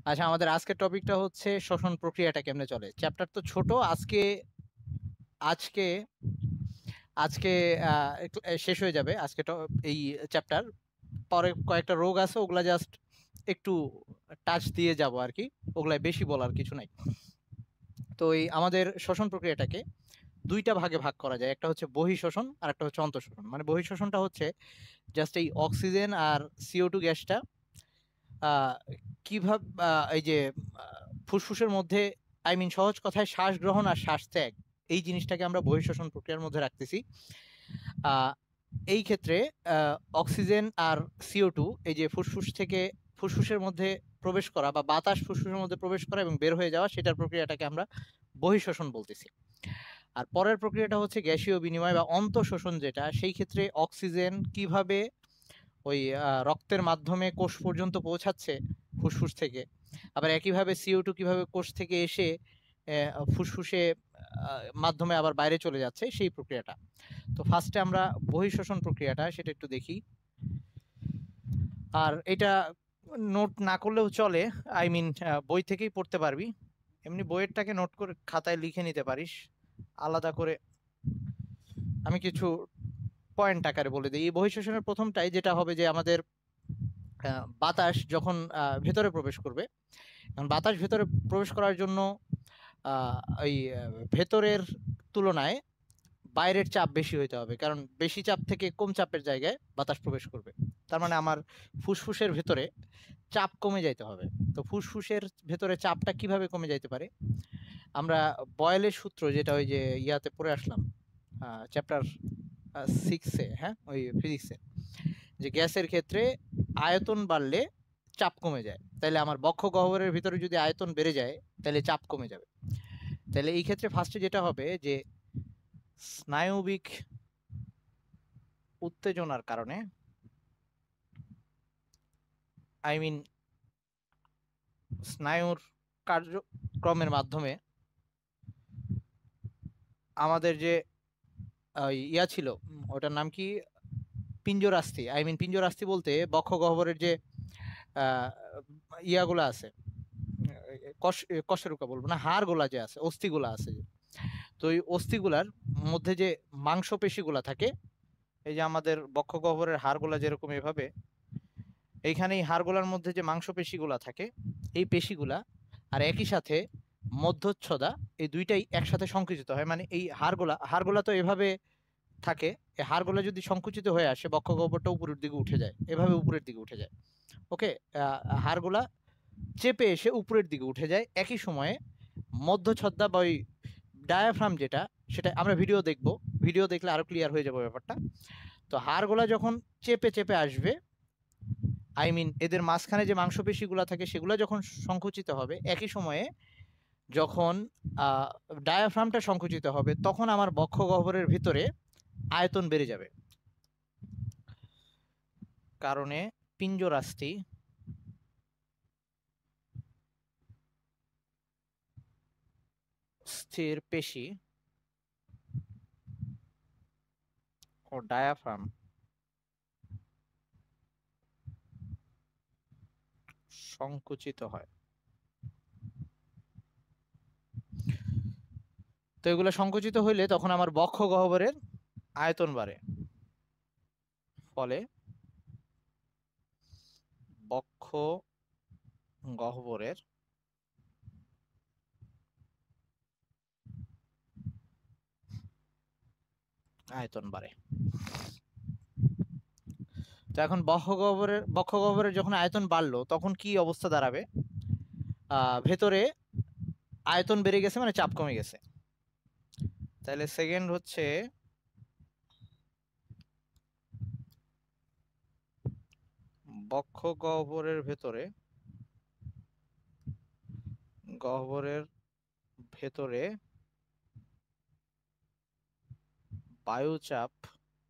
আচ্ছা, আমাদের আজকের টপিকটা হচ্ছে শ্বসন প্রক্রিয়াটা কেমনে চলে। চ্যাপ্টার তো ছোট। আজকে আজকে আজকে শেষ হয়ে যাবে আজকে এই চ্যাপ্টার। পরে কয়েকটা রোগ আছে, ওগুলা জাস্ট একটু টাচ দিয়ে যাব আর কি। ওগুলাই বেশি বলার কিছু নাই। তো এই আমাদের শ্বসন প্রক্রিয়াটাকে দুইটা ভাগে ভাগ করা যায়। একটা হচ্ছে বহিঃশ্বসন আর একটা হচ্ছে অন্তঃশ্বসন। মানে বহিঃশ্বসনটা হচ্ছে জাস্ট এই অক্সিজেন আর CO2 গ্যাসটা কিভাবে এই যে ফুসফুসের মধ্যে, আই মিন সহজ কথায় শ্বাস গ্রহণ আর শ্বাস ত্যাগ, এই জিনিসটাকে আমরা বহিঃশ্বসন প্রক্রিয়ার মধ্যে রাখতেছি। এই ক্ষেত্রে অক্সিজেন আর CO2 এই যে ফুসফুসের মধ্যে প্রবেশ করা বা বাতাস ফুসফুসের মধ্যে প্রবেশ করা এবং বের হয়ে যাওয়া, সেটার প্রক্রিয়াটাকে আমরা বহিঃশ্বসন বলতেছি। আর পরের প্রক্রিয়াটা হচ্ছে গ্যাসীয় বিনিময় বা অন্তঃশ্বসন, যেটা সেই ক্ষেত্রে অক্সিজেন কিভাবে ওই রক্তের মাধ্যমে কোষ পর্যন্ত পৌঁছাচ্ছে ফুসফুস থেকে, আবার একইভাবে CO2 কিভাবে কোষ থেকে এসে ফুসফুসে মাধ্যমে আবার বাইরে চলে যাচ্ছে, সেই প্রক্রিয়াটা। তো ফার্স্টে আমরা বহিঃশ্বসন প্রক্রিয়াটা সেটা একটু দেখি। আর এটা নোট না করলেও চলে, আই মিন বই থেকেই পড়তে পারবি। এমনি বইয়েরটাকে নোট করে খাতায় লিখে নিতে পারিস আলাদা করে। আমি কিছু পয়েন্ট আকারে বলে দিই। এই বহিঃশ্বসনের প্রথমটাই যেটা হবে যে আমাদের বাতাস যখন ভেতরে প্রবেশ করবে, কারণ বাতাস ভেতরে প্রবেশ করার জন্য ওই ভেতরের তুলনায় বাইরের চাপ বেশি হইতে হবে, কারণ বেশি চাপ থেকে কম চাপের জায়গায় বাতাস প্রবেশ করবে। তার মানে আমার ফুসফুসের ভেতরে চাপ কমে যাইতে হবে। তো ফুসফুসের ভেতরে চাপটা কিভাবে কমে যাইতে পারে, আমরা বয়েলের সূত্র, যেটা ওই যে ইয়াতে পড়ে আসলাম চ্যাপ্টার 6-এ, হ্যাঁ ওই ফিজিক্সে, যে গ্যাসের ক্ষেত্রে আয়তন বাড়লে চাপ কমে যায়। তাহলে আমার বক্ষ গহ্বরের ভিতরে যদি আয়তন বেড়ে যায়, তাহলে চাপ কমে যাবে। তাহলে এই ক্ষেত্রে ফার্স্টে যেটা হবে যে স্নায়বিক উত্তেজনার কারণে, আই মিন স্নায়ুর কার্যক্রমের মাধ্যমে আমাদের যে ইয়া ছিল, ওটার নাম কি, পিঞ্জরাস্থি, আই মিন পিঞ্জরাস্থি বলতে বক্ষ গহ্বরের যে ইয়াগুলো আছে, কশেরুকা বলবো না, হাড়গুলা যে আছে, অস্থিগুলা আছে, তো এই অস্থিগুলার মধ্যে যে মাংসপেশিগুলা থাকে, এই যে আমাদের বক্ষ গহ্বরের হাড়গুলা যেরকম এভাবে, এইখানে এই হাড়গুলার মধ্যে যে মাংসপেশিগুলা থাকে, এই পেশিগুলা আর একই সাথে মধ্যচ্ছদা, এই দুইটাই একসাথে সংকুচিত হয়। মানে এই হাড়গুলা তো এভাবে থাকে, এই হাড়গুলা যদি সংকুচিত হয়ে আসে, বক্ষ গহ্বরটা উপরের দিকে উঠে যায়, এভাবে উপরের দিকে উঠে যায়। ওকে, হাড়গুলা চেপে এসে উপরের দিকে উঠে যায়। একই সময়ে মধ্যচ্ছদা বা ওই ডায়াফ্রাম যেটা, সেটা আমরা ভিডিও দেখলে আরো ক্লিয়ার হয়ে যাবে ব্যাপারটা। তো হাড়গুলা যখন চেপে চেপে আসবে, আই মিন এদের মাঝখানে যে মাংসপেশিগুলো থাকে সেগুলো যখন সংকুচিত হবে, একই সময়ে যখন ডায়াফ্রামটা সংকুচিত হবে, তখন আমার বক্ষ গহ্বরের ভিতরে আয়তন বেড়ে যাবে। কারণে পিঞ্জরাস্থি স্থির পেশি ও ডায়াফ্রাম সংকুচিত হয়। তো এগুলো সংকুচিত হইলে তখন আমার বক্ষ গহ্বরের আয়তন বাড়ে, ফলে বক্ষ গহ্বরের আয়তন বাড়ে। তো এখন বক্ষ গহ্বরের যখন আয়তন বাড়লো, তখন কি অবস্থা দাঁড়াবে, ভেতরে আয়তন বেড়ে গেছে মানে চাপ কমে গেছে। তাহলে সেকেন্ড হচ্ছে বক্ষ গহ্বরের ভেতরে বায়ুচাপ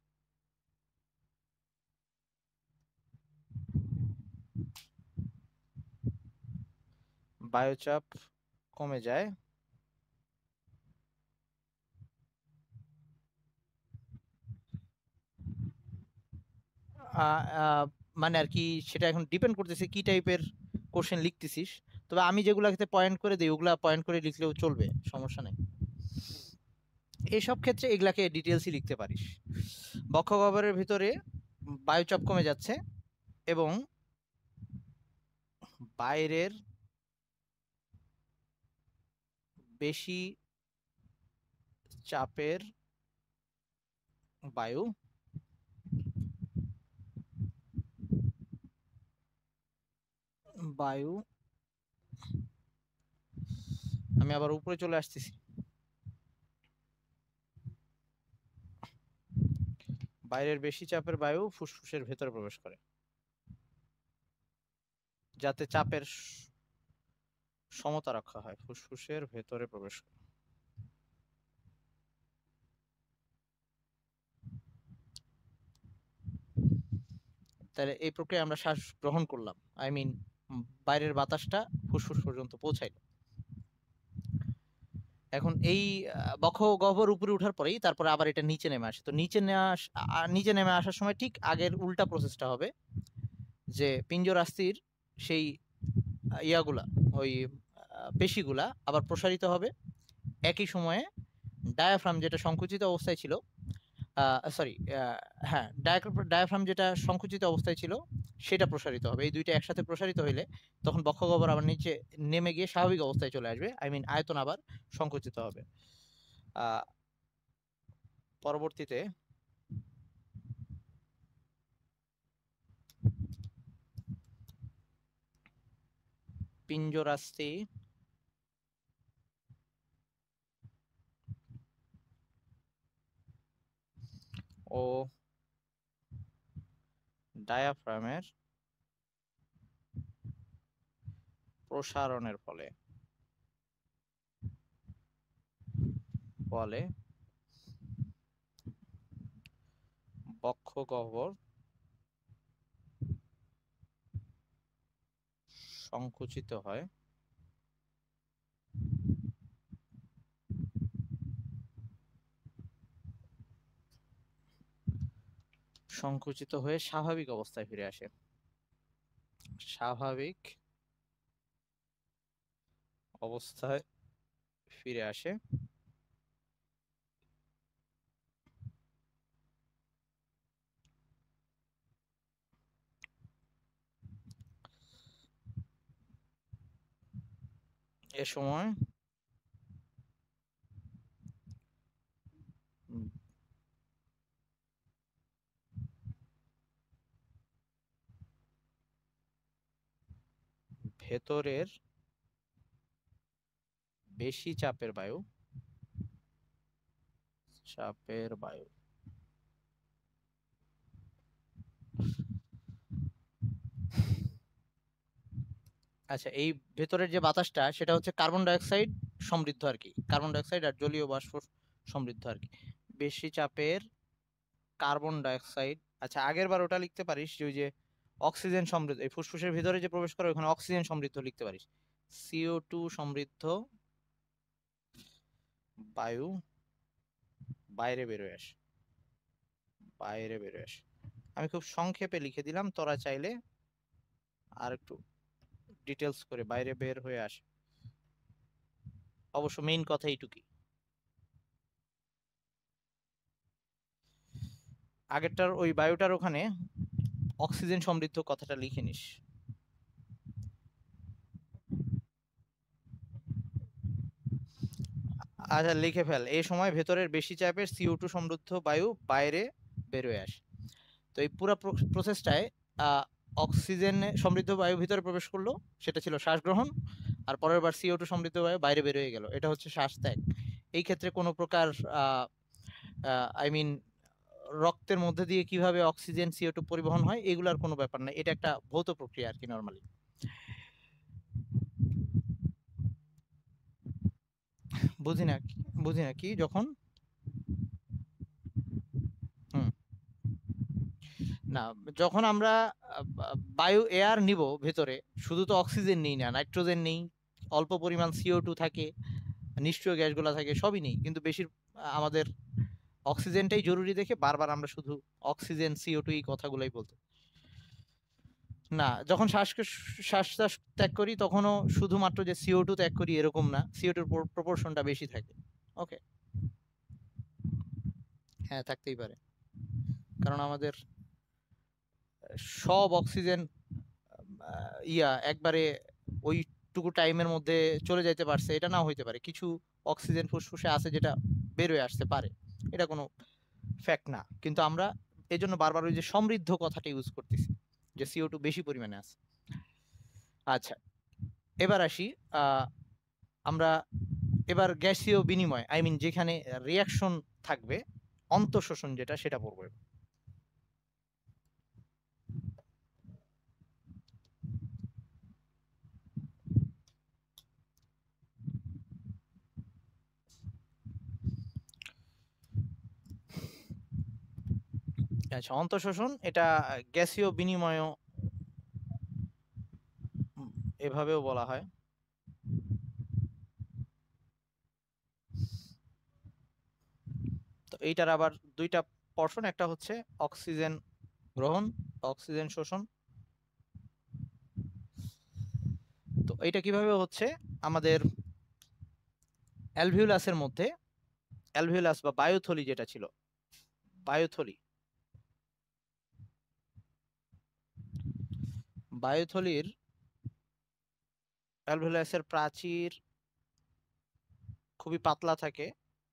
কমে যায়। মানে আর কি, সেটা এখন ডিপেন্ড করতেছে কি টাইপের কোশ্চেন লিখতেছিস। তবে আমি যেগুলাতে পয়েন্ট করে দিই ওগুলা পয়েন্ট করে লিখলেও চলবে, সমস্যা নেই। এইসব ক্ষেত্রে এগুলাকে ডিটেলসই লিখতে পারিস। বক্ষগহ্বরের ভিতরে বায়ুচাপ কমে যাচ্ছে এবং বাইরের বেশি চাপের বায়ু বায়ু আমি আবার উপরে চলে আসতেছি। বাইরের বেশি চাপের বায়ু ফুসফুসের ভেতরে প্রবেশ করে যাতে চাপের সমতা রক্ষা হয়, ফুসফুসের ভেতরে প্রবেশ করে। তাহলে এই প্রক্রিয়ায় আমরা শ্বাস গ্রহণ করলাম, আই মিন বাইরের বাতাসটা ফুসফুস পর্যন্ত পৌঁছাইল। এখন এই বক্ষগহ্বর উপরে ওঠার পরেই তারপরে আবার এটা নিচে নেমে আসে। তো নিচে নেমে আসার সময় ঠিক আগের উল্টা প্রসেসটা হবে, যে পিঞ্জরাস্থির সেই ইয়াগুলা, ওই পেশিগুলা আবার প্রসারিত হবে। একই সময়ে ডায়াফ্রাম যেটা সংকুচিত অবস্থায় ছিল, সরি, হ্যাঁ, ডায়াফ্রাম যেটা সংকুচিত অবস্থায় ছিল সেটা প্রসারিত হবে। এই দুইটা একসাথে প্রসারিত হইলে তখন বক্ষগহ্বর আবার নিচে নেমে গিয়ে স্বাভাবিক অবস্থায় চলে আসবে, আই মিন আয়তন আবার সংকুচিত হবে। পরবর্তীতে পিঞ্জরাস্থি ও ডায়াফ্রামের প্রসারণের ফলে বক্ষগহ্বর সংকুচিত হয় সংকুচিত হয়ে স্বাভাবিক অবস্থায় ফিরে আসে। স্বাভাবিক অবস্থায় ফিরে আসে এ সময় ভেতরের বেশি চাপের বায়ু আচ্ছা, এই ভেতরের যে বাতাসটা সেটা হচ্ছে কার্বন ডাইঅক্সাইড সমৃদ্ধ আর কি, কার্বন ডাইঅক্সাইড আর জলীয় বাষ্প সমৃদ্ধ আর কি। বেশি চাপের কার্বন ডাইঅক্সাইড, আচ্ছা আগের বার ওটা লিখতে পারিস যে ওই যে অক্সিজেন সমৃদ্ধ, এই ফুসফুসের ভিতরে যে প্রবেশ করে ওখানে অক্সিজেন সমৃদ্ধ লিখতে পারিস, CO2 সমৃদ্ধ বায়ু বাইরে বেরোয় আসে, আমি খুব সংক্ষেপে লিখে দিলাম, তোরা চাইলে আর একটু ডিটেলস করে বাইরে বের হয়ে আসে। অবশ্য মেইন কথা এইটুকুই। আগেরটার ওই বায়ুটার ওখানে অক্সিজেন সমৃদ্ধ কথাটা লিখে নিস। আচ্ছা লিখে ফেল, এই সময় ভেতরের বেশি চাপের CO2 সমৃদ্ধ বায়ু বাইরে বেরোয় আসে। তো এই পুরো প্রসেসটায় অক্সিজেন সমৃদ্ধ বায়ু ভিতরে প্রবেশ করলো, সেটা ছিল শ্বাস গ্রহণ, আর পরের বার CO2 সমৃদ্ধ বায়ু বাইরে বের হয়ে গেল, এটা হচ্ছে শ্বাস ত্যাগ। এই ক্ষেত্রে কোনো প্রকার আই মিন রক্তের মধ্যে দিয়ে কিভাবে অক্সিজেন CO2 পরিবহন হয় এগুলার কোনো ব্যাপার নাই, এটা একটা ভৌত প্রক্রিয়া আর কি নরমালি। বুঝি না কি যখন হুম না, যখন আমরা বায়ু এয়ার নিব ভেতরে, শুধু তো অক্সিজেন নেই না, নাইট্রোজেন নেই, অল্প পরিমাণ CO2 থাকে, নিষ্ক্রিয় গ্যাসগুলো থাকে, সবই নেই, কিন্তু বেশি আমাদের অক্সিজেনটাই জরুরি দেখে বারবার আমরা শুধু অক্সিজেন CO2 এই কথাগুলাই বলতে। না, যখন শ্বাস ত্যাগ করি তখনও শুধুমাত্র যে CO2 ত্যাগ করি এরকম না, CO2 প্রপোর্শনটা বেশি থাকে। ওকে, হ্যাঁ থাকতেই পারে, কারণ আমাদের সব অক্সিজেন একবারে ওইটুকু টাইমের মধ্যে চলে যাইতে পারছে এটা নাও হইতে পারে, কিছু অক্সিজেন ফুসফুসে আছে যেটা বের হয়ে আসতে পারে, এটা কোনো ফ্যাক্ট না। কিন্তু আমরা এই জন্য বারবার ওই যে সমৃদ্ধ কথাটা ইউজ করতেছি, যে CO2 বেশি পরিমাণে আছে। আচ্ছা, এবার আসি আমরা এবার গ্যাসীয় বিনিময়, আই মিন যেখানে রিয়াকশন থাকবে, অন্তঃশোষণ যেটা, সেটা পড়বো। আচ্ছা, অন্তঃশোষণ এটা গ্যাসীয় বিনিময় এভাবেও বলা হয়। তো এইটার আবার দুইটা পর্শন, একটা হচ্ছে অক্সিজেন গ্রহণ, অক্সিজেন শোষণ। তো এইটা কিভাবে হচ্ছে, আমাদের অ্যালভিউলাসের মধ্যে, অ্যালভিউলাস বা বায়ুথলি যেটা ছিল, বায়ুথলি, বায়ুথলির অ্যালভিউলাসের প্রাচীর খুবই পাতলা থাকে,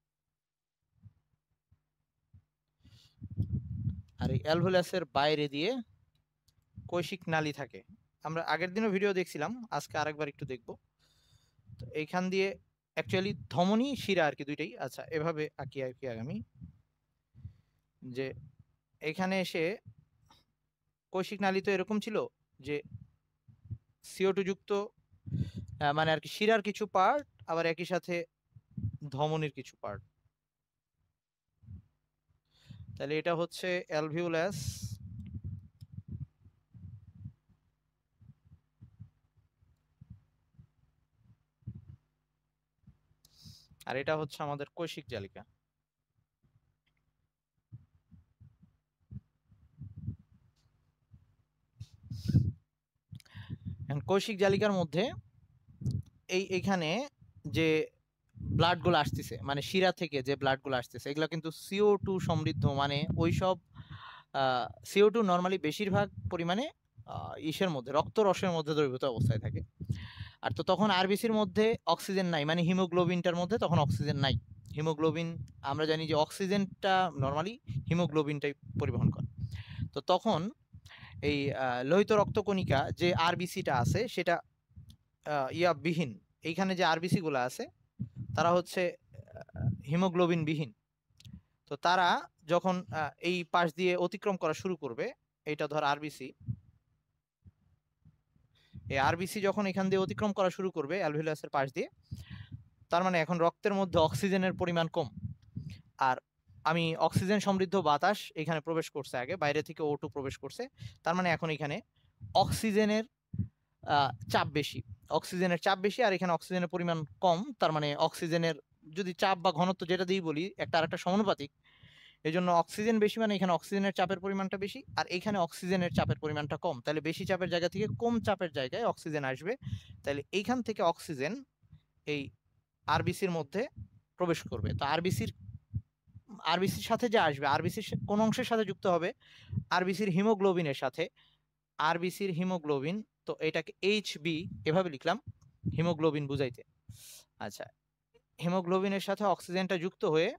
আর এই অ্যালভিউলাসের বাইরে দিয়ে কৈশিক নালী থাকে। আমরা আগের দিনও ভিডিও দেখছিলাম, আজকে আরেকবার একটু দেখব। তো এইখান দিয়ে অ্যাকচুয়ালি ধমনী শিরা আর কি দুইটাই। আচ্ছা, এভাবে আঁকি আমি, যে এখানে এসে কৈশিক নালী তো এরকম ছিল যে CO2 যুক্ত, মানে আর কি শিরার কিছু পার্ট, আবার একই সাথে ধমনীর কিছু পার্ট। তাহলে এটা হচ্ছে অ্যালভিউলাস, আর এটা হচ্ছে আমাদের কৈশিক জালিকা। কৈশিক জালিকার মধ্যে এইখানে যে ব্লাড গুলো আসতেছে, মানে শিরা থেকে যে ব্লাড গুলো আসতেছে, এগুলো কিন্তু CO2 সমৃদ্ধ, মানে ওইসব CO2 নর্মালি বেশিরভাগ পরিমাণে ইসের মধ্যে, রক্ত রসের মধ্যে দ্রবীভূত অবস্থায় থাকে। আর তো তখন আরবিসির মধ্যে অক্সিজেন নাই, মানে হিমোগ্লোবিনটার মধ্যে তখন অক্সিজেন নাই। হিমোগ্লোবিন আমরা জানি যে অক্সিজেনটা নর্মালি হিমোগ্লোবিনটাই পরিবহন করে। তো তখন এই লোহিত রক্তকণিকা যে আরবিসিটা আছে সেটা বিহীন, এইখানে যে আরবিসি গুলো আছে তারা হচ্ছে হিমোগ্লোবিন বিহীন। তো তারা যখন এই পাশ দিয়ে অতিক্রম করা শুরু করবে, এইটা ধর আরবিসি, এই আরবিসি যখন এখান দিয়ে অতিক্রম করা শুরু করবে অ্যালভিউলাসের পাশ দিয়ে, তার মানে এখন রক্তের মধ্যে অক্সিজেনের পরিমাণ কম, আর আমি অক্সিজেন সমৃদ্ধ বাতাস এখানে প্রবেশ করছে, আগে বাইরে থেকে O2 প্রবেশ করছে, তার মানে এখন এখানে অক্সিজেনের চাপ বেশি, অক্সিজেনের চাপ বেশি, আর এখানে অক্সিজেনের পরিমাণ কম, তার মানে অক্সিজেনের যদি চাপ বা ঘনত্ব যেটা দিয়ে বলি একটা আরেকটা সমানুপাতিক, এই জন্য অক্সিজেন বেশি মানে এখানে অক্সিজেনের চাপের পরিমাণটা বেশি, আর এখানে অক্সিজেনের চাপের পরিমাণটা কম, তাহলে বেশি চাপের জায়গা থেকে কম চাপের জায়গায় অক্সিজেন আসবে। তাহলে এইখান থেকে অক্সিজেন এই আরবিসির মধ্যে প্রবেশ করবে। তো আরবিসির সাথে যে আসবে, আরবিসির কোন অংশের সাথে যুক্ত হবে, আরবিসির হিমোগ্লোবিনের সাথে, আরবিসির হিমোগ্লোবিন, তো এটাকে HB এভাবে লিখলাম হিমোগ্লোবিন বুঝাইতে। আচ্ছা, হিমোগ্লোবিনের সাথে অক্সিজেনটা যুক্ত হয়ে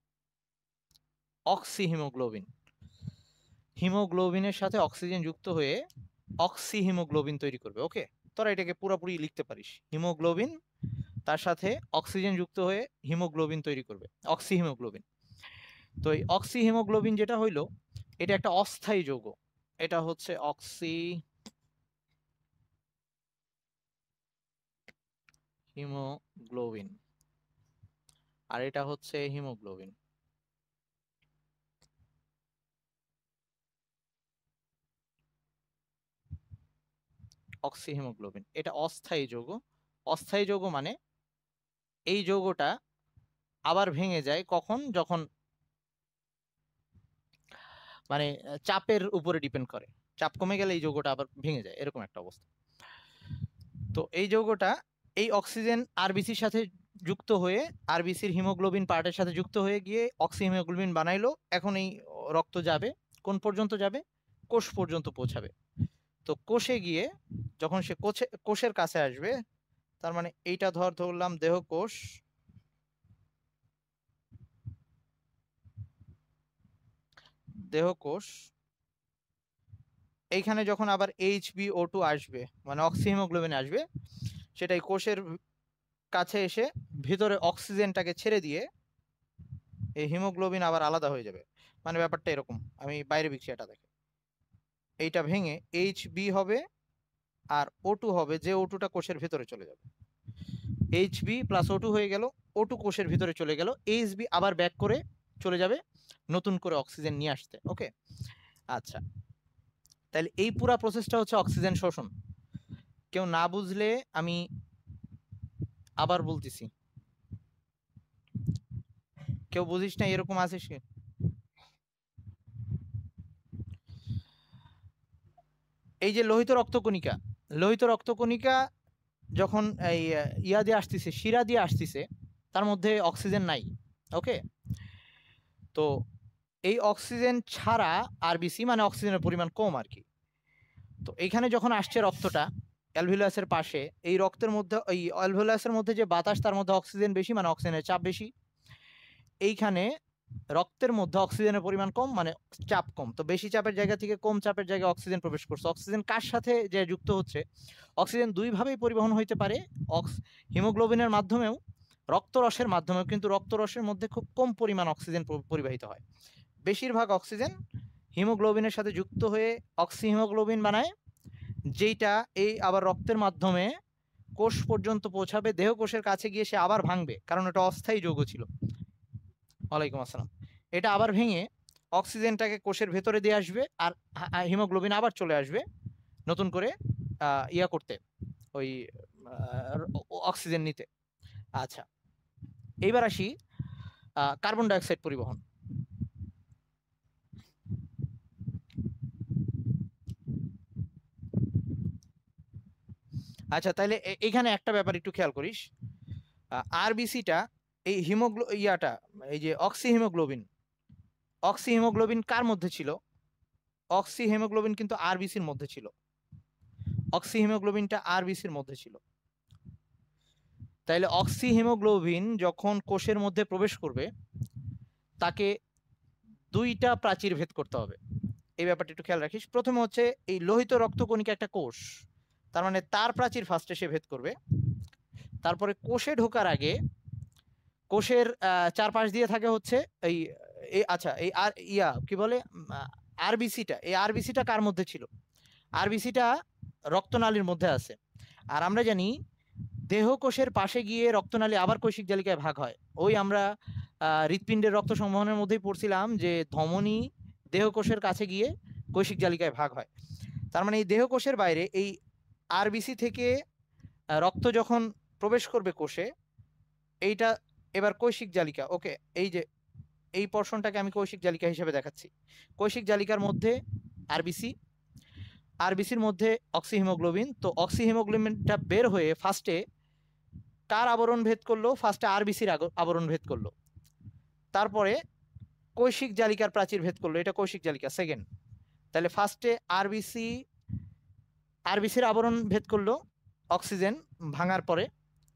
অক্সি হিমোগ্লোবিন, হিমোগ্লোবিনের সাথে অক্সিজেন যুক্ত হয়ে অক্সি হিমোগ্লোবিন তৈরি করবে। ওকে, তোরা এটাকে পুরোপুরি লিখতে পারিস, হিমোগ্লোবিন তার সাথে অক্সিজেন যুক্ত হয়ে হিমোগ্লোবিন তৈরি করবে, অক্সি হিমোগ্লোবিন। তো এই অক্সি হিমোগ্লোবিন যেটা হইলো, এটা একটা অস্থায়ী যৌগ, এটা হচ্ছে অক্সি হিমোগ্লোবিন, আর এটা হচ্ছে হিমোগ্লোবিন। অক্সি হিমোগ্লোবিন এটা অস্থায়ী যৌগ। অস্থায়ী যৌগ মানে এই যৌগটা আবার ভেঙে যায় কখন, যখন মানে চাপের উপরে ডিপেন্ড করে। চাপ কমে গেলে এই যৌগটা আবার ভেঙে যায়, এরকম একটা অবস্থা। তো এই যৌগটা এই অক্সিজেন আরবিসির সাথে যুক্ত হয়ে, আরবিসির হিমোগ্লোবিন পার্টের সাথে যুক্ত হয়ে গিয়ে অক্সি হিমোগ্লোবিন বানাইলো। এখন এই রক্ত যাবে কোন পর্যন্ত যাবে? কোষ পর্যন্ত পৌঁছাবে। তো কোষে গিয়ে যখন সে কোষের কাছে আসবে, তার মানে এইটা ধরলাম দেহ কোষ, দেহ কোষ। এইখানে যখন আবার HbO2 আসবে, মানে অক্সি হিমোগ্লোবিন আসবে, সেটাই কোষের কাছে এসে ভিতরে অক্সিজেনটাকে ছেড়ে দিয়ে এই হিমোগ্লোবিন আবার আলাদা হয়ে যাবে। মানে ব্যাপারটা এরকম, আমি বাইরে বিক্রিয়াটা দেখি। এইটা ভেঙে Hb হবে আর O2 হবে, যে O2টা কোষের ভিতরে চলে যাবে। Hb প্লাস O2 হয়ে গেল, O2 কোষের ভিতরে চলে গেল, Hb আবার ব্যাক করে চলে যাবে নতুন করে অক্সিজেন নিয়ে আসতে। ওকে, আচ্ছা, তাহলে এই পুরা প্রসেসটা হচ্ছে অক্সিজেন শোষণ। কেউ না বুঝলে আমি আবার বলতেছি, কেউ বুঝিস না এরকম আছে সে? এই যে লোহিত রক্তকণিকা, লোহিত রক্তকণিকা যখন এই ইয়া দিয়ে আসতেছে, শিরা দিয়ে আসতেছে, তার মধ্যে অক্সিজেন নাই। ওকে, তো এই অক্সিজেন ছাড়া আরবিসি, মানে অক্সিজেনের পরিমাণ কম আর কি। তো এইখানে যখন আসছে রক্তটা অ্যালভিউলাসের পাশে, এই রক্তের মধ্যে, এই অ্যালভিউলাসের মধ্যে যে বাতাস, তার মধ্যে অক্সিজেন বেশি, মানে অক্সিজেনের চাপ বেশি। এইখানে রক্তের মধ্যে অক্সিজেনের পরিমাণ কম, মানে চাপ কম। তো বেশি চাপের জায়গা থেকে কম চাপের জায়গায় অক্সিজেন প্রবেশ করছে। অক্সিজেন কার সাথে যে যুক্ত হচ্ছে? অক্সিজেন দুইভাবেই পরিবহন হইতে পারে, হিমোগ্লোবিনের মাধ্যমেও, রক্তরসের মাধ্যমেও। কিন্তু রক্তরসের মধ্যে খুব কম পরিমাণ অক্সিজেন পরিবাহিত হয়। বেশিরভাগ অক্সিজেন হিমোগ্লোবিনের সাথে যুক্ত হয়ে অক্সি হিমোগ্লোবিন বানায়, যেইটা এই আবার রক্তের মাধ্যমে কোষ পর্যন্ত পৌঁছাবে, দেহ কোষের কাছে গিয়ে সে আবার ভাঙবে, কারণ এটা অস্থায়ী যৌগ ছিল। ওয়ালাইকুম আসসালাম। এটা আবার ভেঙে অক্সিজেনটাকে কোষের ভেতরে দিয়ে আসবে, আর হিমোগ্লোবিন আবার চলে আসবে নতুন করে ইয়া করতে, ওই অক্সিজেন নিতে। আচ্ছা, এইবার আসি কার্বন ডাইঅক্সাইড পরিবহন। আচ্ছা, তাহলে এখানে একটা ব্যাপার একটু খেয়াল করিস। আরবিসিটা, এই ইয়াটা, এই যে অক্সি হিমোগ্লোবিন কার মধ্যে ছিল? অক্সি হিমোগ্লোবিন কিন্তু আরবিসির মধ্যে ছিল। অক্সি হিমোগ্লোবিনটা আরবিসির মধ্যে ছিল। তাইলে অক্সি হিমোগ্লোবিন যখন কোষের মধ্যে প্রবেশ করবে, তাকে দুইটা প্রাচীর ভেদ করতে হবে। এই ব্যাপারটা একটু খেয়াল রাখিস। প্রথমে হচ্ছে এই লোহিত রক্তকণিকা একটা কোষ, তার মানে তার প্রাচীর ফার্স্টে সে ভেদ করবে। তারপরে কোষে ঢোকার আগে কোষের চারপাশ দিয়ে থাকে হচ্ছে এই, আচ্ছা, এই আর ইয়া কি বলে, আরবিসিটা, এই আরবিসিটা কার মধ্যে ছিল? আরবিসিটা রক্তনালীর মধ্যে আছে। আর আমরা জানি দেহ কোষের পাশে গিয়ে রক্তনালী আবার কৈশিক জালিকায় ভাগ হয়। ওই আমরা হৃৎপিণ্ডের রক্ত সংবহনের মধ্যেই পড়ছিলাম যে ধমনী দেহ কোষের কাছে গিয়ে কৈশিক জালিকায় ভাগ হয়। তার মানে এই দেহ কোষের বাইরে এই আরবিসি থেকে রক্ত যখন প্রবেশ করবে কোষে, এইটা এবার কৈশিক জালিকা। ওকে, এই যে এই পোরশনটাকে আমি কৈশিক জালিকা হিসেবে দেখাচ্ছি। কৈশিক জালিকার মধ্যে আরবিসি, আরবিসির মধ্যে অক্সি হিমোগ্লোবিন। তো অক্সি হিমোগ্লোবিনটা বের হয়ে ফার্স্টে কার আবরণ ভেদ করলো? ফার্স্টে আরবিসির আবরণ ভেদ করলো, তারপরে কৈশিক জালিকার প্রাচীর ভেদ করলো, এটা কৈশিক জালিকা সেকেন্ড। তাহলে ফার্স্টে আরবিসির আবরণ ভেদ করলো অক্সিজেন ভাঙার পরে,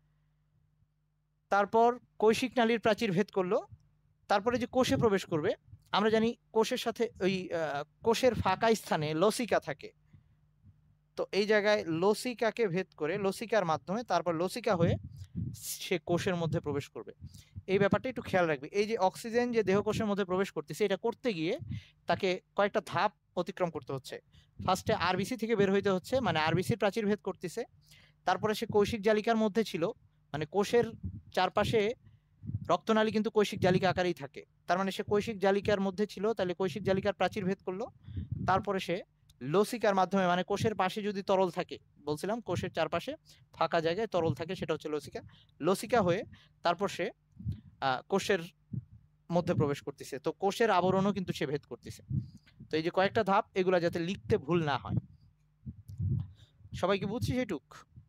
তারপর কৈশিক নালীর প্রাচীর ভেদ করলো, তারপরে যে কোষে প্রবেশ করবে, আমরা জানি কোষের সাথে ওই কোষের ফাঁকা স্থানে লসিকা থাকে। তো এই জায়গায় লসিকাকে ভেদ করে, লসিকার মাধ্যমে তারপর লসিকা হয়ে সে কোষের মধ্যে প্রবেশ করবে। এই ব্যাপারটা একটু খেয়াল রাখবে। এই যে অক্সিজেন যে দেহ কোষের মধ্যে প্রবেশ করতেছে, এটা করতে গিয়ে তাকে কয়েকটা ধাপ অতিক্রম করতে হচ্ছে। ফার্স্টে আরবিসি থেকে বের হইতে হচ্ছে, মানে আরবিসির প্রাচীর ভেদ করতেছে। তারপরে সে কৈশিক জালিকার মধ্যে ছিল, মানে কোষের চারপাশে রক্তনালী কিন্তু কৈশিক জালিকা আকারেই থাকে, তার মানে সে কৈশিক জালিকার মধ্যে ছিল, তাহলে কৈশিক জালিকার প্রাচীর ভেদ করলো। তারপরে সে লসিকার মাধ্যমে, মানে কোষের পাশে যদি তরল থাকে, বলছিলাম কোষের চারপাশে ফাঁকা জায়গায় তরল থাকে, সেটা হচ্ছে লসিকা। লসিকা হয়ে তারপর সে কোষের মধ্যে প্রবেশ করতেছে। তো কোষের আবরণও কিন্তু সে ভেদ করতেছে। তো এই যে কয়েকটা ধাপ, এগুলা যাতে লিখতে ভুল না হয়। সবাই কি বুঝছি সেটুক?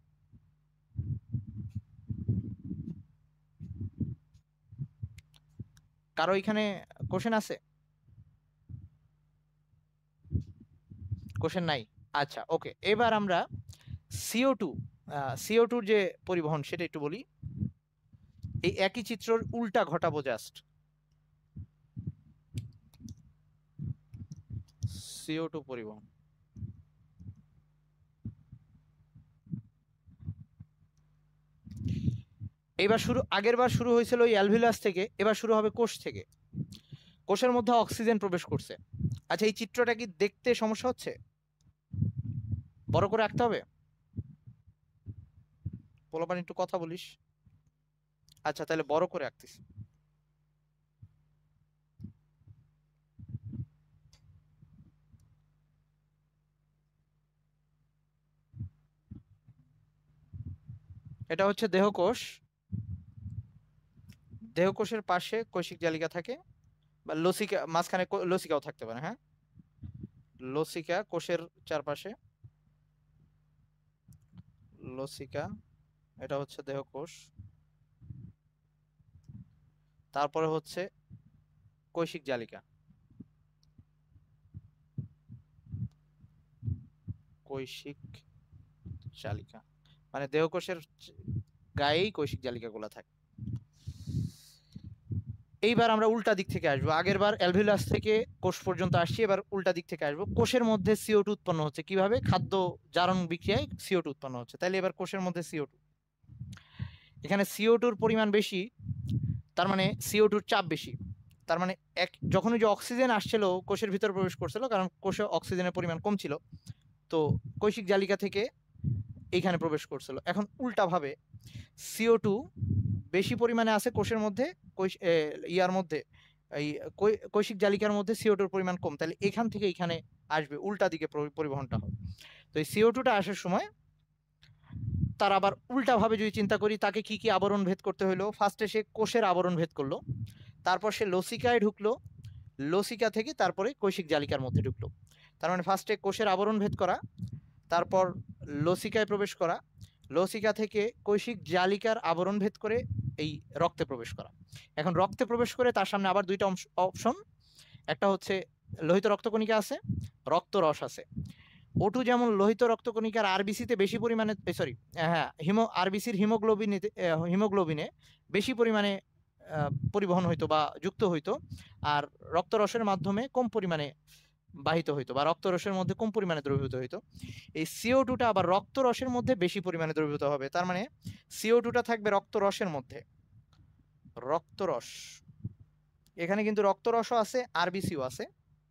কারো এখানে কোশ্চেন আছে? কোশ্চেন নাই? আচ্ছা, ওকে। এবার আমরা CO2 CO2-র যে পরিবহন সেটা একটু বলি। এই একই চিত্রর উল্টা ঘটাবো জাস্ট। CO2 পরিবহন, এবার শুরু, আগের বার শুরু হয়েছিল ওই অ্যালভিলাস থেকে, এবার শুরু হবে কোষ থেকে। কোষের মধ্যে অক্সিজেন প্রবেশ করছে। আচ্ছা, এই চিত্রটা কি দেখতে সমস্যা হচ্ছে? বড় করে আঁকতে হবে? পোলাপান একটু কথা বলিস। আচ্ছা, তাহলে বড় করে আঁকতেছি। এটা হচ্ছে দেহকোষ। দেহকোষের পাশে কৈশিক জালিকা থাকে, বা লসিকা, মাঝখানে লসিকাও থাকতে পারে। হ্যাঁ, লসিকা কোষের চারপাশে, লসিকা, এটা হচ্ছে দেহকোষ। তারপরে হচ্ছে কৈশিক জালিকা, কৈশিক জালিকা মানে দেহকোষের গায়েই কৈশিক জালিকা গুলা থাকে। এইবার আমরা উল্টা দিক থেকে আসবো। আগের বার অ্যালভিলাস থেকে কোষ পর্যন্ত আসছি, এবার উল্টা দিক থেকে আসবো। কোষের মধ্যে CO2 উৎপন্ন হচ্ছে কিভাবে? খাদ্য জারণ বিক্রিয়ায় CO2 উৎপন্ন হচ্ছে। তাহলে এবার কোষের মধ্যে CO2, এখানে CO2-র পরিমাণ বেশি, তার মানে CO2-র চাপ বেশি। তার মানে যখন যে অক্সিজেন আসছিল কোষের ভিতরে প্রবেশ করছিল, কারণ কোষে অক্সিজেনের পরিমাণ কম ছিল, তো কৈশিক জালিকা থেকে এইখানে প্রবেশ করছিল। এখন উল্টা ভাবে CO2 বেশি পরিমাণে আছে কোষের মধ্যে, ইয়ার মধ্যে, এই কৈশিক জালিকার মধ্যে CO2-র পরিমাণ কম, তাহলে এখান থেকে এখানে আসবে, উল্টা দিকে পরিবহনটা হবে। তো এই CO2টা আসার সময় তার আবার উল্টা ভাবে যদি চিন্তা করি, তাকে কি কি আবরণ ভেদ করতে হলো? ফার্স্টে সে কোষের আবরণ ভেদ করলো, তারপর সে লসিকায় ঢুকলো, লসিকা থেকে তারপরে কৈশিক জালিকার মধ্যে ঢুকলো। তার মানে ফার্স্টে কোষের আবরণ ভেদ করা, তারপর লসিকায় প্রবেশ করা, লসিকা থেকে কৈশিক জালিকার আবরণ ভেদ করে এই রক্তে প্রবেশ করা। এখন রক্তে প্রবেশ করে তার সামনে আবার দুইটা অপশন, একটা হচ্ছে লোহিত রক্তকণিকা আছে, রক্তরস আছে। O2 যেমন লোহিত রক্তকণিকার আরবিসিতে বেশি পরিমাণে, সরি, হ্যাঁ, আরবিসির হিমোগ্লোবিনে বেশি পরিমাণে পরিবহন হইতো বা যুক্ত হইতো, আর রক্তরসের মাধ্যমে কম পরিমাণে বাহিত হইতো, বা রক্তরসের মধ্যে কম পরিমাণে দ্রবীভূত হইতো। এই CO2টা আবার রক্তরসের মধ্যে বেশি পরিমাণে দ্রবীভূত হবে। তার মানে CO2টা থাকবে রক্তরসের মধ্যে, রক্তরস। এখানে কিন্তু রক্তরসও আছে, আরবিসিও আছে,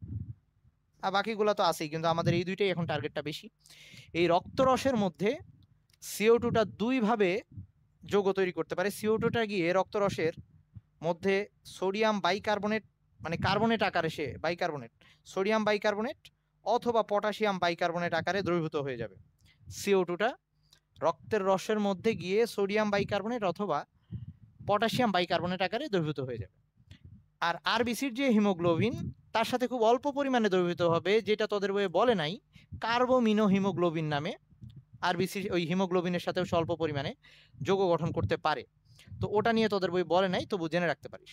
আর বাকিগুলো তো আছেই, কিন্তু আমাদের এই দুইটাই এখন টার্গেটটা বেশি। এই রক্তরসের মধ্যে CO2টা দুই ভাবে যৌগ তৈরি করতে পারে। CO2টা গিয়ে রক্তরসের মধ্যে সোডিয়াম বাইকার্বনেট, মানে কার্বনেট আকারে, সে বাইকার্বনেট, সোডিয়াম বাইকার্বনেট অথবা পটাশিয়াম বাইকার্বনেট আকারে দ্রবীভূত হয়ে যাবে। CO2টা রক্তের রসের মধ্যে গিয়ে সোডিয়াম বাইকার্বনেট অথবা পটাশিয়াম বাইকার্বনেট আকারে দ্রবীভূত হয়ে যাবে। আর আরবিসির যে হিমোগ্লোবিন, তার সাথে খুব অল্প পরিমাণে দ্রবীভূত হবে, যেটা তোদের বইয়ে বলে নাই, কার্বোমিনো হিমোগ্লোবিন নামে। আরবিসি ওই হিমোগ্লোবিনের সাথেও স্বল্প পরিমাণে যৌগ গঠন করতে পারে। তো ওটা নিয়ে তোদের বই বলে নাই, তবু জেনে রাখতে পারিস।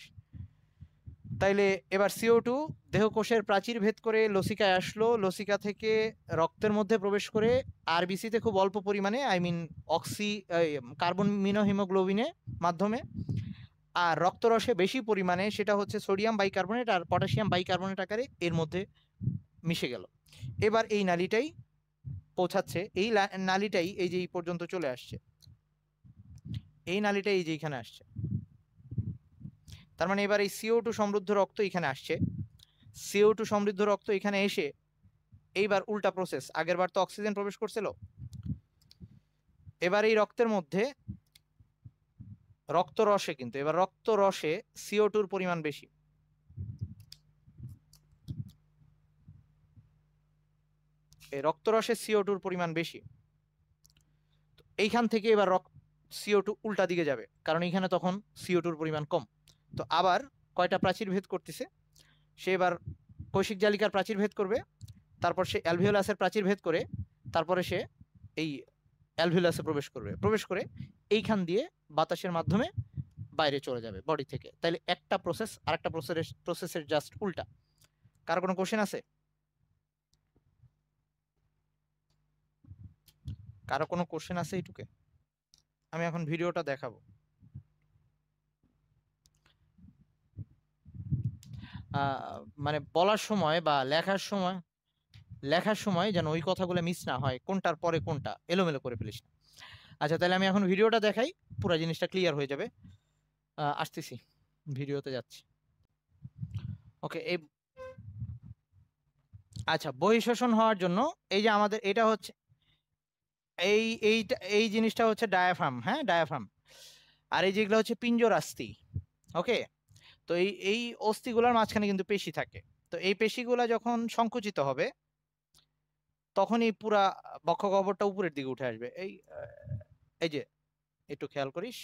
তাইলে এবার CO2 দেহকোষের প্রাচীর ভেদ করে লসিকায় আসলো, লসিকা থেকে রক্তের মধ্যে প্রবেশ করে আরবিসিতে খুব অল্প পরিমাণে, আই মিন কার্বন মিনো হিমোগ্লোবিনের মাধ্যমে, আর রক্তরসে বেশি পরিমাণে, সেটা হচ্ছে সোডিয়াম বাইকার্বনেট আর পটাশিয়াম বাইকার্বনেট আকারে এর মধ্যে মিশে গেল। এবার এই নালীটাই পৌঁছাচ্ছে, এই নালীটাই এই যে এই পর্যন্ত চলে আসছে, এই নালীটাই এই যে এখানে আসছে। তার মানে এবার এই CO2 সমৃদ্ধ রক্ত এখানে আসছে, CO2 সমৃদ্ধ রক্ত এখানে এসে এইবার উল্টা প্রসেস। আগের বার তো অক্সিজেন প্রবেশ করছিল, এবার এই রক্তের মধ্যে, রক্তরসে কিন্তু এবার রক্তরসে CO2-র পরিমাণ বেশি। এই রক্তরসে CO2-র পরিমাণ বেশি, এইখান থেকে এবার CO2 উল্টা দিকে যাবে, কারণ এখানে তখন CO2-র পরিমাণ কম। তো আবার কয়টা প্রাচীর ভেদ করতেছে, সে এবার কৈশিক জালিকার প্রাচীর ভেদ করবে, তারপর সে অ্যালভিওলাসের প্রাচীর ভেদ করে তারপরে সে এই অ্যালভিওলাসে প্রবেশ করে এইখান দিয়ে বাতাসের মাধ্যমে বাইরে চলে যাবে বডি থেকে। তাহলে একটা প্রসেস আরেকটা প্রসেসের জাস্ট উল্টা। কার কোনো কোশ্চেন আছে? কারো কোনো কোশ্চেন আছে এইটুকে? আমি এখন ভিডিওটা দেখাবো। মানে বলার সময় বা লেখার সময় যেন ওই কথাগুলো মিস না হয়, কোনটার পরে কোনটা এলোমেলো করে ফেলিস না। আচ্ছা, তাহলে আমি এখন ভিডিওটা দেখাই, পুরো জিনিসটা ক্লিয়ার হয়ে যাবে। আসতেছি, ভিডিওতে যাচ্ছি। ওকে, আচ্ছা, বহিঃশোষণ হওয়ার জন্য এই যে আমাদের এটা হচ্ছে এই জিনিসটা হচ্ছে ডায়াফ্রাম। হ্যাঁ, ডায়াফ্রাম। আর এই যেগুলো হচ্ছে পিঞ্জরাস্থি। ওকে, তো এই অস্থিগুলোর মাঝখানে কিন্তু পেশি থাকে। তো এই পেশিগুলা যখন সংকুচিত হবে তখন এই পুরা বক্ষগহ্বরটা উপরের দিকে উঠে আসবে। এই যে একটু খেয়াল করিস,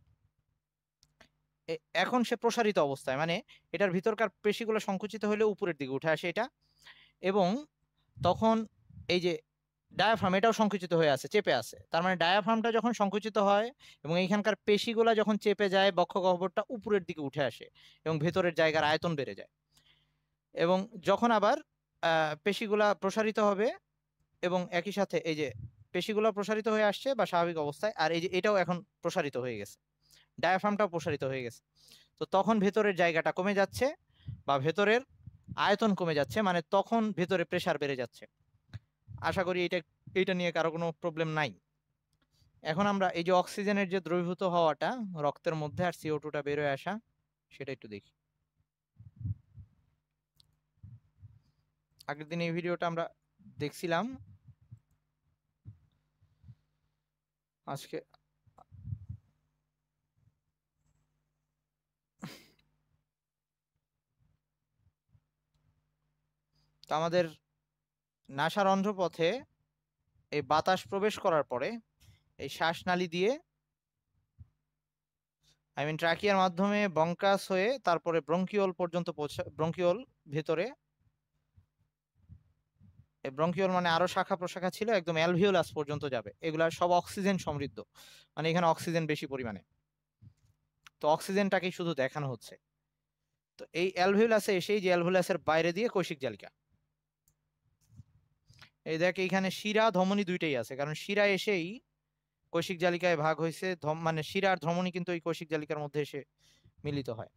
এখন সে প্রসারিত অবস্থায়, মানে এটার ভিতরকার পেশিগুলো সংকুচিত হলে উপরের দিকে উঠে আসে এটা, এবং তখন এই যে ডায়াফ্রাম এটাও সংকুচিত হয়ে আছে, চেপে আছে। তার মানে ডায়াফ্রামটা যখন সংকুচিত হয় এবং এইখানকার পেশিগুলা যখন চেপে যায়, বক্ষগহ্বরটা উপরের দিকে উঠে আসে এবং ভেতরের জায়গার আয়তন বেড়ে যায়। এবং যখন আবার পেশিগুলা প্রসারিত হবে এবং একই সাথে এই যে পেশিগুলো প্রসারিত হয়ে আসছে বা স্বাভাবিক অবস্থায়, আর এই যে এটাও এখন প্রসারিত হয়ে গেছে, ডায়াফ্রামটাও প্রসারিত হয়ে গেছে, তো তখন ভেতরের জায়গাটা কমে যাচ্ছে বা ভেতরের আয়তন কমে যাচ্ছে, মানে তখন ভেতরে প্রেসার বেড়ে যাচ্ছে। আশা করি এইটা নিয়ে কারো কোনো প্রবলেম নাই। এখন আমরা এই যে অক্সিজেনের যে দ্রবীভূত হওয়াটা রক্তের মধ্যে আর CO2টা বের হয়ে আসা, সেটা একটু দেখি। আগের দিন এই ভিডিওটা আমরা দেখছিলাম, আজকে তো আমাদের নাসারন্ধ্র পথে এই বাতাস প্রবেশ করার পরে এই শ্বাসনালী দিয়ে, ট্রাকিয়ার মাধ্যমে ব্রঙ্কাস হয়ে তারপরে ব্রঙ্কিওল পর্যন্ত ব্রঙ্কিওল ভেতরে, ব্রঙ্কিওল মানে আরো শাখা প্রশাখা ছিল, একদম অ্যালভিওলাস পর্যন্ত যাবে। এগুলা সব অক্সিজেন সমৃদ্ধ, মানে এখানে অক্সিজেন বেশি পরিমাণে, তো অক্সিজেনটাকেই শুধু দেখানো হচ্ছে। তো এই অ্যালভিওলাসে এসে যে অ্যালভিওলাসের বাইরে দিয়ে কৈশিক জালিকা, এই দেখ এইখানে শিরা ধমনী দুইটাই আছে, কারণ শিরা এসেই কৈশিক জালিকায় ভাগ হয়েছে, মানে শিরা আর ধমনী কিন্তু এই কৈশিক জালিকার মধ্যে এসে মিলিত হয়।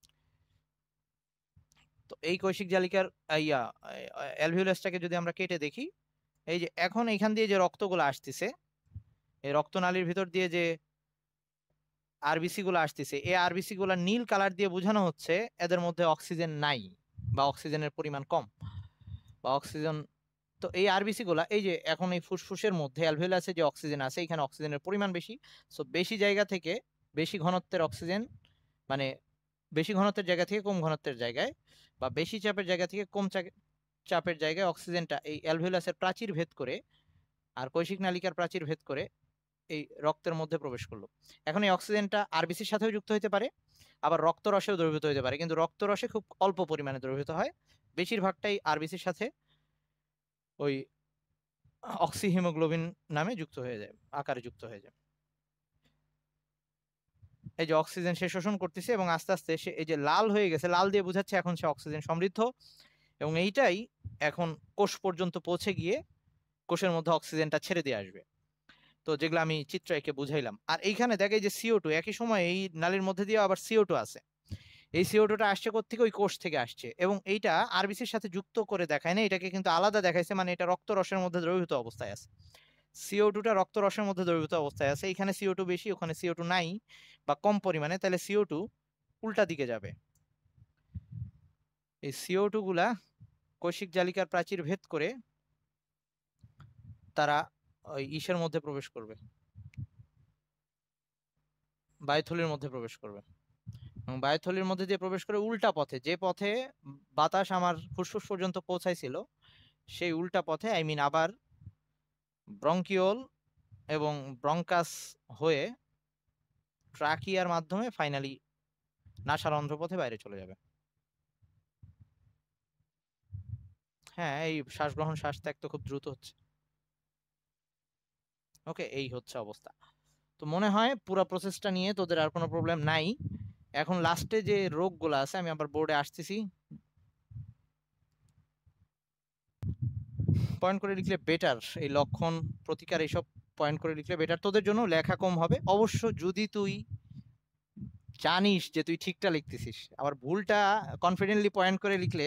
তো এই কৈশিক জালিকার অ্যালভিওলাসটাকে যদি আমরা কেটে দেখি, এই যে এখন এইখান দিয়ে যে রক্তগুলো আসতেছে, এই রক্তনালীর ভিতর দিয়ে যে আরবিসি গুলো আসতেছে, এই আরবিসি গুলা নীল কালার দিয়ে বোঝানো হচ্ছে এদের মধ্যে অক্সিজেন নাই বা অক্সিজেনের পরিমাণ কম বা অক্সিজেন। তো এই আরবিসি গুলা এই যে এখন এই ফুসফুসের মধ্যে অ্যালভিওলাসে যে অক্সিজেন আছে, এখানে অক্সিজেনের পরিমাণ বেশি, সো বেশি জায়গা থেকে বেশি ঘনত্বের অক্সিজেন, মানে বেশি ঘনত্বের জায়গা থেকে কম ঘনত্বের জায়গায় বা বেশি চাপের জায়গা থেকে কম চাপের জায়গায় অক্সিজেনটা এই অ্যালভিওলাসের প্রাচীর ভেদ করে আর কৈশিক নালিকার প্রাচীর ভেদ করে এই রক্তের মধ্যে প্রবেশ করলো। এখন এই অক্সিজেনটা আরবিসির সাথেও যুক্ত হতে পারে, আবার রক্তরসেও দ্রবীভূত হতে পারে, কিন্তু রক্তরসে খুব অল্প পরিমাণে দ্রবীভূত হয়, বেশিরভাগটাই আরবিসির সাথে ওই অক্সিহিমোগ্লোবিন নামে যুক্ত হয়ে যায়, আকারে যুক্ত হয়ে যায়। এই যে অক্সিজেন সে শোষণ করতেছে এবং আস্তে আস্তে সে এই যে লাল হয়ে গেছে, লাল দিয়ে বোঝাচ্ছে এখন সে অক্সিজেন সমৃদ্ধ, এবং এইটাই এখন কোষ পর্যন্ত পৌঁছে গিয়ে কোষের মধ্যে অক্সিজেনটা ছেড়ে দিয়ে আসবে। তো যেগুলো আমি চিত্র এঁকে বুঝাইলাম। আর এইখানে দেখে যে CO2 একই সময় এই নালীর মধ্যে দিয়ে আবার CO2 আছে, এই CO2টা আসছে কোত্থেকে? ওই কোষ থেকে আসছে, এবং এইটা আরবিসির সাথে যুক্ত করে দেখায় না, এটাকে কিন্তু আলাদা দেখাইছে, মানে এটা রক্তরসের মধ্যে দ্রবীভূত অবস্থায় আছে। CO2টা রক্তরসের মধ্যে দ্রবীভূত অবস্থায় আছে, এখানে CO2 বেশি, ওখানে CO2 নাই বা কম পরিমাণে, তাহলে CO2 উল্টা দিকে যাবে। এই CO2 গুলা কৈশিক জালিকার প্রাচীর ভেদ করে তারা ওই ইসের মধ্যে প্রবেশ করবে, বায়ুথলির মধ্যে প্রবেশ করবে, এবং বায়ুথলির মধ্যে দিয়ে প্রবেশ করে উল্টা পথে, যে পথে বাতাস আমার ফুসফুস পর্যন্ত পৌঁছাইছিল সেই উল্টা পথে, আবার ব্রঙ্কিওল এবং ব্রঙ্কাস হয়ে ট্রাকিয়ার মাধ্যমে ফাইনালি নাসার অন্ধ্রপথে বাইরে চলে যাবে। হ্যাঁ, এই শ্বাস গ্রহণ শ্বাস ত্যাগ তো খুব দ্রুত হচ্ছে। ওকে, এই হচ্ছে অবস্থা। তো মনে হয় পুরো প্রসেসটা নিয়ে তোদের আর কোনো প্রবলেম নাই। এখন লাস্টে যে রোগগুলো আছে, আমি আবার বোর্ডে আসতেছি, পয়েন্ট করে লিখলে বেটার। এই লক্ষণ, প্রতিকার, এইসব পয়েন্ট করে লিখলে বেটার, তোদের জন্য লেখা কম হবে অবশ্য। যদি তুই জানিস যে তুই ঠিকটা লিখতেছিস, আবার ভুলটা কনফিডেন্টলি পয়েন্ট করে লিখলে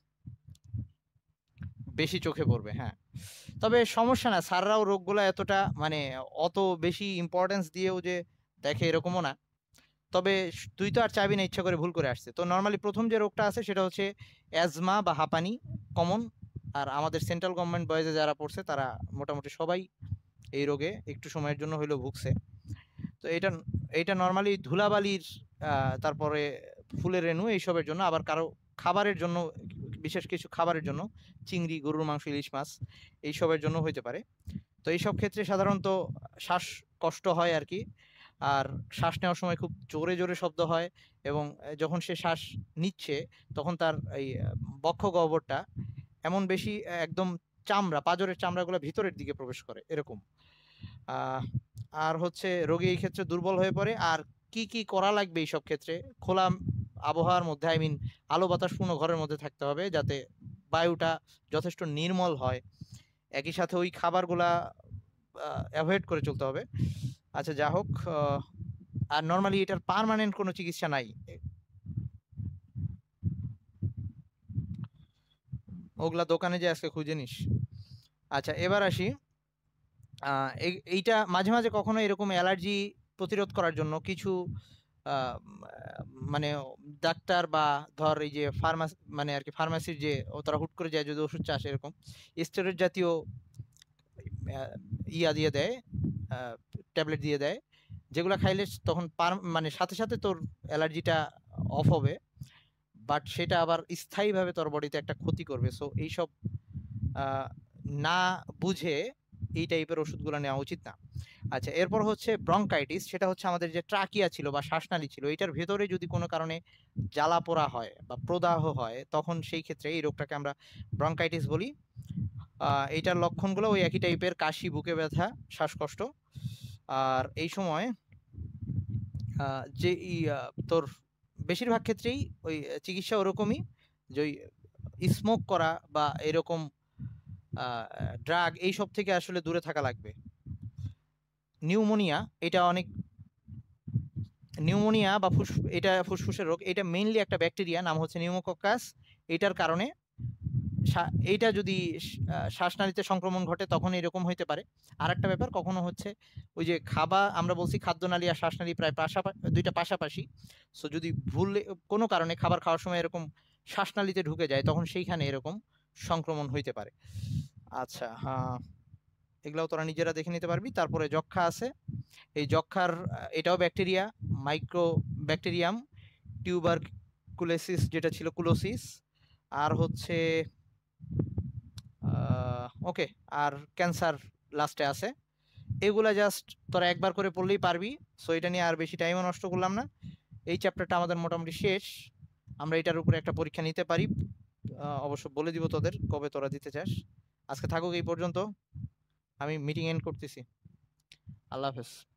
বেশি চোখে পড়বে। হ্যাঁ, তবে সমস্যা না, স্যাররাও রোগগুলো এতটা মানে অত বেশি ইম্পর্টেন্স দিয়েও যে দেখে এরকমও না। তবে তুই তো আর চাইবি না ইচ্ছা করে ভুল করে আসছে। তো নর্মালি প্রথম যে রোগটা আছে সেটা হচ্ছে অ্যাজমা বা হাঁপানি, কমন। আর আমাদের সেন্ট্রাল গভর্নমেন্ট বয়েজে যারা পড়ছে তারা মোটামুটি সবাই এই রোগে একটু সময়ের জন্য হইলেও ভুগছে। তো এটা এইটা নর্মালি ধুলাবালির তারপরে ফুলের রেণু এইসবের জন্য, আবার কারো খাবারের জন্য, বিশেষ কিছু খাবারের জন্য, চিংড়ি, গরুর মাংস, ইলিশ মাছ এইসবের জন্য হইতে পারে। তো এইসব ক্ষেত্রে সাধারণত শ্বাসকষ্ট হয় আর কি। আর শ্বাস নেওয়ার সময় খুব জোরে জোরে শব্দ হয়, এবং যখন সে শ্বাস নিচ্ছে তখন তার এই বক্ষ গহ্বরটা এমন বেশি একদম চামড়া, পাঁজরের চামড়াগুলো ভিতরের দিকে প্রবেশ করে এরকম। আহ, আর হচ্ছে রোগী এই ক্ষেত্রে দুর্বল হয়ে পড়ে। আর কি কি করা লাগবে এইসব ক্ষেত্রে? খোলা আবহাওয়ার মধ্যে, আই মিন আলো বাতাস পূর্ণ ঘরের মধ্যে থাকতে হবে, যাতে বায়ুটা যথেষ্ট নির্মল হয়। একই সাথে ওই খাবারগুলা অ্যাভয়েড করে চলতে হবে। আচ্ছা, যা হোক, আর নর্মালি এটার পার্মানেন্ট কোনো চিকিৎসা নাই, ওগুলা দোকানে যে আজকে খুঁজে নিস। আচ্ছা, এবার আসি, এইটা মাঝে মাঝে কখনো এরকম অ্যালার্জি প্রতিরোধ করার জন্য কিছু আহ, মানে ডাক্তার বা ধর এই যে ফার্মাসি, মানে আর কি ফার্মাসির যে তারা হুট করে যায় যদি ওষুধ চাষে এরকম স্টেরয়েড জাতীয় ইয়া দিয়ে দেয়, ট্যাবলেট দিয়ে দেয়, যেগুলো খাইলে তখন মানে সাথে সাথে তোর অ্যালার্জিটা অফ হবে, বাট সেটা আবার স্থায়ীভাবে তোর বডিতে একটা ক্ষতি করবে। সো এইসব আহ, না বুঝে এই টাইপের ওষুধগুলো নেওয়া উচিত না। আচ্ছা, এরপর হচ্ছে ব্রঙ্কাইটিস। সেটা হচ্ছে আমাদের যে ট্রাকিয়া ছিল বা শ্বাসনালী ছিল, এটার ভেতরে যদি কোনো কারণে জ্বালা পোড়া হয় বা প্রদাহ হয়, তখন সেই ক্ষেত্রে এই রোগটাকে আমরা ব্রঙ্কাইটিস বলি। এইটার লক্ষণগুলো ওই একই টাইপের: কাশি, বুকে ব্যথা, শ্বাসকষ্ট। আর এই সময় যে তোর বেশিরভাগ ক্ষেত্রেই ওই চিকিৎসা ওরকমই, যে ওই স্মোক করা বা এরকম ড্রাগ এইসব থেকে আসলে দূরে থাকা লাগবে। নিউমোনিয়া, এটা অনেক, নিউমোনিয়া বা এটা ফুসফুসের রোগ, এটা মেইনলি একটা ব্যাকটেরিয়া, নাম হচ্ছে নিউমোকক্কাস। এটার কারণে এইটা যদি শ্বাসনালীতে সংক্রমণ ঘটে তখন এরকম হইতে পারে। আর একটা ব্যাপার, কখনো হচ্ছে ওই যে আমরা বলছি খাদ্যনালী আর শ্বাসনালী প্রায় দুইটা পাশাপাশি। সো যদি ভুল কোনো কারণে খাবার খাওয়ার সময় এরকম শ্বাসনালীতে ঢুকে যায়, তখন সেইখানে এরকম সংক্রমণ হইতে পারে। আচ্ছা, হ্যাঁ, এগুলাও তোরা নিজেরা দেখে নিতে পারবি। তারপরে যক্ষা আছে। এই যক্ষার এটাও ব্যাকটেরিয়া, মাইক্রো ব্যাকটেরিয়াম টিউবারকুলোসিস, যেটা ছিল কুলোসিস। আর হচ্ছে ওকে, আর ক্যান্সার লাস্টে আছে। এগুলা জাস্ট তোরা একবার করে পড়লেই পারবি। সো এটা নিয়ে আর বেশি টাইমও নষ্ট করলাম না। এই চ্যাপ্টারটা আমাদের মোটামুটি শেষ। আমরা এটার উপরে একটা পরীক্ষা নিতে পারি, অবশ্য বলে দিব তোদের কবে তোরা দিতে চাস। আজকে থাকুক এই পর্যন্ত, আমি মিটিং এন্ড করতেছি। আল্লাহ হাফেজ।